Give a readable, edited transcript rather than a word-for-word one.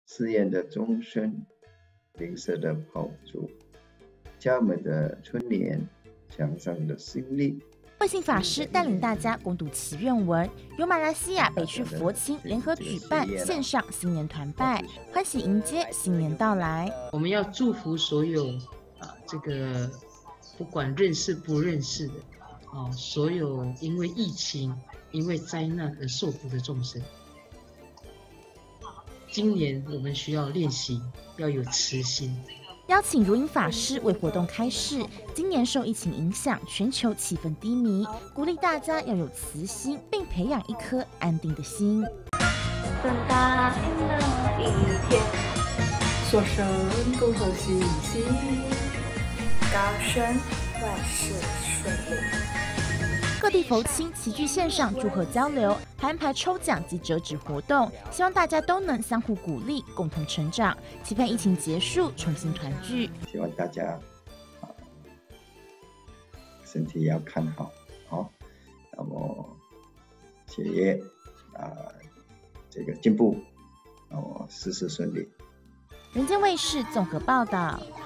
寺院的钟声，灵舍的炮竹，家门的春联，墙上的新历。 慧信法师带领大家攻读祈愿文，由马来西亚北区佛青联合举办线上新年团拜，欢喜迎接新年到来。 我们要祝福所有这个不管认识不认识的所有因为疫情、因为灾难而受苦的众生。今年我们需要练习，要有慈心。 邀请如音法师为活动开示，今年受疫情影响，全球气氛低迷，鼓励大家要有慈心，并培养一颗安定的心。 等待那一天，说声恭贺新喜，高升万事顺利。 各地佛青齐聚线上祝贺交流，还安排抽奖及折纸活动，希望大家都能相互鼓励，共同成长，期盼疫情结束，重新团聚。 希望大家身体要看好，那么学业这个进步，事事顺利。 人间卫视综合报道。